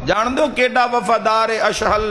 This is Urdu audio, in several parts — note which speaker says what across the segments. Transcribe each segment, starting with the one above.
Speaker 1: جان دو کیڈا وفادار اشہل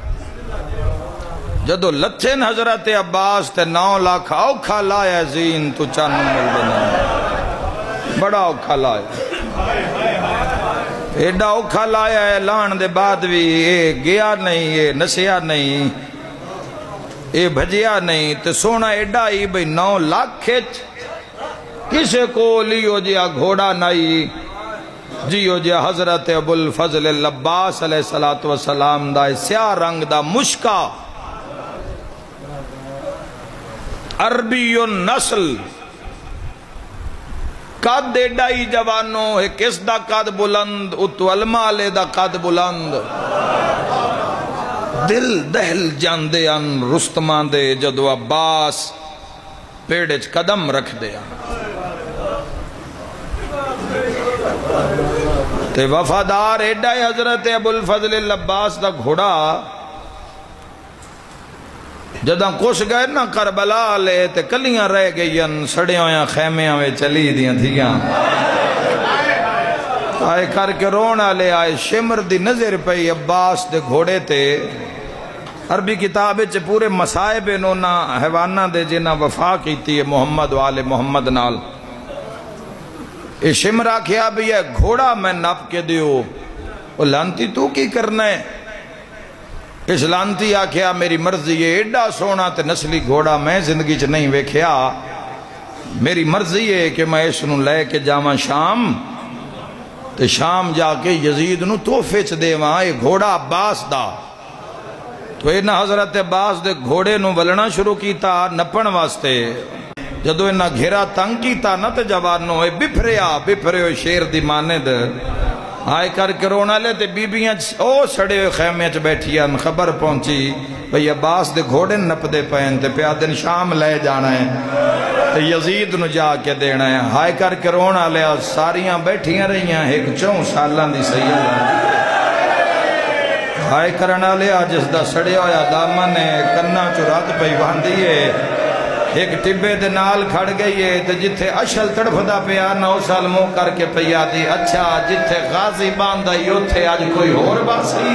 Speaker 1: جدو لچھن حضرت عباس تے 9 لاکھ اوکھا لایا زین تو چانو مل بنا بڑا اوکھا لایا ایڈا اوکھا لایا ہے لان دے بعد بھی اے گیا نہیں اے نسیا نہیں اے بھجیا نہیں تے سونا ایڈا ہی بھئی 9 لاکھ کھچ کسے کو لیو جیا گھوڑا نہیں جیو جیا حضرت ابو الفضل العباس علیہ السلام دا سیاہ رنگ دا مشکا عربی النسل قد ایڈائی جوانو ہے کس دا قد بلند اتو المالے دا قد بلند دل دہل جاندے ان رستمان دے جدو عباس پیڑچ قدم رکھ دے تے وفادار ایڈائی حضرت ابو الفضل العباس دا گھوڑا جداں کش گئے نا کربلا لے تے کلیاں رہ گئیں سڑیاں خیمیاں میں چلی دیاں تھیاں آئے کر کے رونا لے آئے شمر دی نظر پئی عباس دے گھوڑے تے عربی کتابے چے پورے مسائب انہوں حیوانہ دے جنہ وفا کیتی ہے محمد والے محمد نال اے شمرہ کیا بھی یہ گھوڑا میں نپ کے دیو وہ لانتی تو کی کرنا ہے اس لانتی آکھیا میری مرضی ہے ایڈا سونا تے نسلی گھوڑا میں زندگی چ نہیں ویکھیا میری مرضی ہے کہ میں اس نو لے کے جاواں شام تے شام جا کے یزید نو تحفے چ دیواں اے گھوڑا عباس دا تو اینا حضرت عباس دے گھوڑے نو ولنا شروع کیتا نپن واسطے جدو اینا گھیرا تنگ کیتا نا تے جوانو اے بپھرے شیر دی ماند آئے کر کے رونا لے تے بیبیاں او سڑے ہوئے خیمے چ بیٹھیاں خبر پہنچی بھئی عباس دے گھوڑے نپ دے پہن تے پیادن شام لے جانا ہے تے یزید نو جا کے دینا ہے آئے کر کے رونا لے ساریاں بیٹھیاں رہیاں ایک 4 سالان دی سیدہ آئے کرنا لے جس دا سڑے ہویا دامن ہے کنہ چرات پہ باندھی ہے ایک ٹبے دے نال کھڑ گئی ہے تو جتھے اشل تڑف دا پیا 9 سال مو کر کے پیا دی اچھا جتھے غازی باندھا یوتھے آج کوئی اور باسی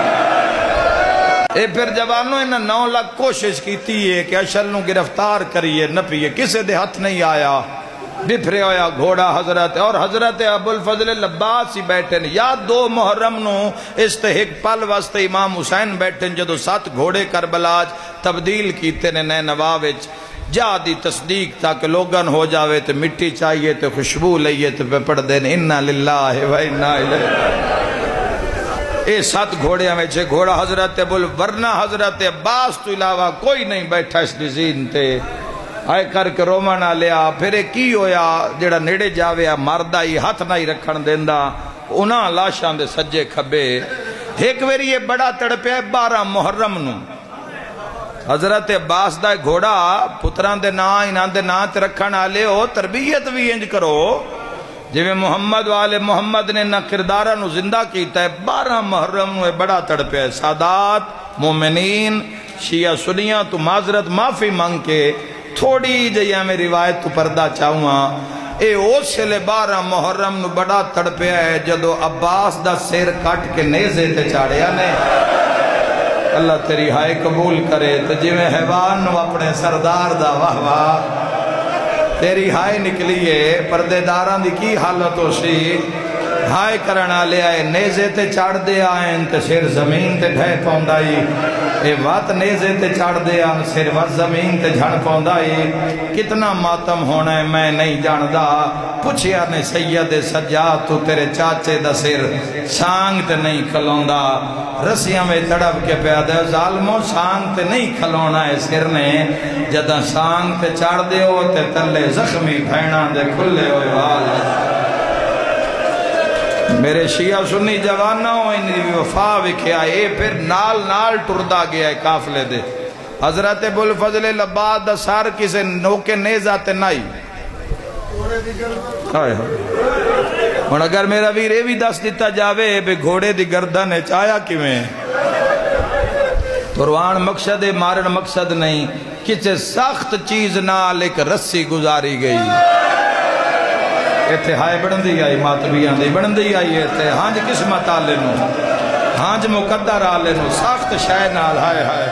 Speaker 1: اے پھر جوانوں انہاں 9 لاکھ کوشش کیتی ہے کہ اشل نو گرفتار کریے نہ پیے کسے دے ہاتھ نہیں آیا بپھرے ہویا گھوڑا حضرت اور حضرت ابو الفضل العباس ہی بیٹھن یا 2 محرم نو استحق پل واسطے امام حسین بیٹھن جدو 7 گھوڑے کربلاج تبدیل کیتے نے نئے نوابچ جا دی تصدیق تاکہ لوگن ہو جاوے تو مٹی چاہیے تو خوشبو لئیے تو پہ پڑھ دین انہا للہ و انہا الیہ اے 7 گھوڑے ہمیں چھے گھوڑا حضرت ورنہ حضرت عباس تو علاوہ کوئی نہیں بیٹھا اس ڈیزین تے آئے کر کے رومانہ لیا پھر ایک کی ہویا جڑا نیڑے جاویا مردہ ہی ہاتھ نہیں رکھن دیندہ انہاں لاشاں دے سجے کھبے ایک ویری یہ بڑا تڑپے 12 محرم نو حضرت عباس دا گھوڑا پتران دے نا انہاں دے نا تے رکھن آلے ہو تربیت بھی انج کرو جو محمد والے محمد نے نہ کردارہ نو زندہ کیتا ہے 12 محرم نو بڑا تڑپے سادات مومنین شیعہ سنیاں تو معذرت معافی مانگ کے تھوڑی جیہاں میں روایت تو پردہ چاہوں اے اوسلے 12 محرم نو بڑا تڑپے ہے جدو عباس دا سیر کٹ کے نیزے تے چاڑیا نے اللہ تیری ہائے قبول کرے تو جی میں حیوان نو اپنے سردار دا واہ واہ تیری ہائے نکلیے پردے داران دی کی حالت ہو سی ہائے کرنا لے آئے نیزے تے چاڑ دے آئیں تے سیر زمین تے ڈھے پوندائی اے وات نیزے تے چاڑ دے آئیں سیر وات زمین تے جھڑ پوندائی کتنا ماتم ہونا ہے میں نہیں جاندہ پوچھیا نے سید سجاد تو تیرے چاچے دا سیر سانگ تے نہیں کھلوندہ رسیاں میں تڑپ کے پیادہ ظالموں سانگ تے نہیں کھلونا ہے سر نے جدہ سانگ تے چاڑ دے ہو تے تلے زخمی بھینا دے کھلے ہوئے وال میرے شیعہ سنی جوانوں انہی وفا وکھیا اے پھر نال ٹردہ گیا ہے کافلے دے حضرت ابو الفضل العباس دا سار کسے نوکے نیزہ تے نائی اور اگر میرا ویر بھی دس دیتا جاوے بے گھوڑے دی گردن ہے چایا کیویں قرآن مقصد مارن مقصد نہیں کسے سخت چیز نال ایک رسی گزاری گئی ایتھے ہائے بڑھن دی آئی ماتبیاں دی بڑھن دی آئی ایتھے ہاں جی قسمت آلے نو ہانج مقدر آلے نو سخت شے نال ہائے ہائے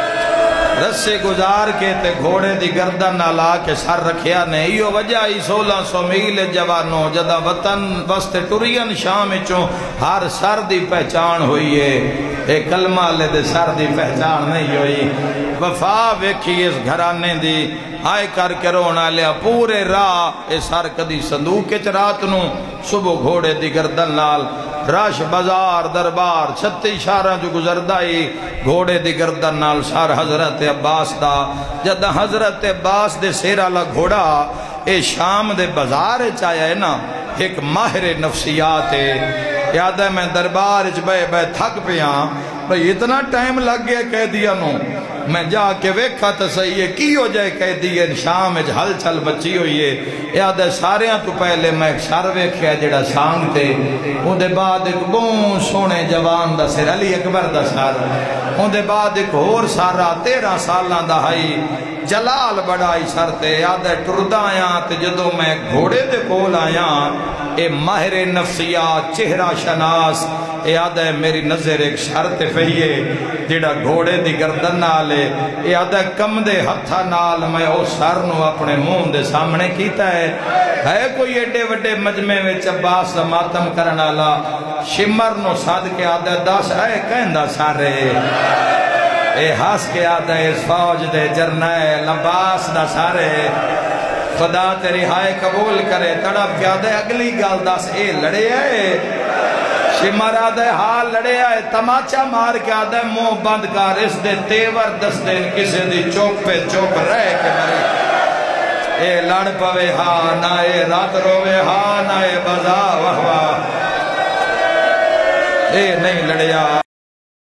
Speaker 1: رسے گزار کے تے گھوڑے دی گردن نال آ کے سر رکھیا نے ایو وجہ ہی 1600 میل جوانوں جدا وطن وسط ٹرین شام چوں ہر سر دی پہچان ہوئی ہے اے کلمہ لے دے سر دی پہچان نہیں ہوئی وفا ویکھی اس گھرانے دی آئے کر کے رونا لیا پورے راہ اے سر کدی صندوق چ رات نو صبح گھوڑے دی گردن نال راش بازار دربار 36 شہراں جو گزردائی گھوڑے دی گردن نال سر حضرت عباس دا جدہ حضرت عباس دے سیرہ لا گھوڑا اے شام دے بازار چایا ہے نا ایک ماہر نفسیات ہے یاد ہے میں دربار بے تھک پیاں بھئی اتنا ٹائم لگ گیا قیدیاں نو میں جا کے ویکھا تا صحیح ہے کی ہو جائے قیدیاں شام اچ ہل چل بچی ہوئی ہے یاد ہے ساریاں تو پہلے میں ایک سر ویکھیا جڑا سانگ تے ان دے بعد ایک بون سونے جوان دا سر علی اکبر دا سر ان دے بعد ایک اور سارا 13 سالاں دا ہائی جلال بڑائی سر تے یاد ہے ٹردہ آیاں تے جدو میں گھوڑے دے کول آیاں اے ماہر نفسیات چہرہ شناس یاد ہے میری نظر ایک شرط پہیے جڑا گھوڑے دی گردن نالے یاد ہے کم دے ہتھا نال میں او سر نو اپنے منہ دے سامنے کیتا ہے کوئی ایڈے وڈے مجمع وچ عباس دا ماتم کرنا لا شمر نو ساد کے یاد ہے 10 کہندہ سارے اے ہاس کے یاد ہے اس فوج دے جرنیل عباس دا سارے خدا تیری ہائے قبول کرے تڑپ کے یاد ہے اگلی گال 10 لڑے ہے شمر آدھے حال لڑے آئے تماچا مار کے آدھے منہ بند کر اس دے تیور دس دن کسی دی چوک پہ چوک رہ کے مرے اے لڑ پوے ہاں نہ اے رات روے ہاں نہ اے بزا وہوا اے نہیں لڑیا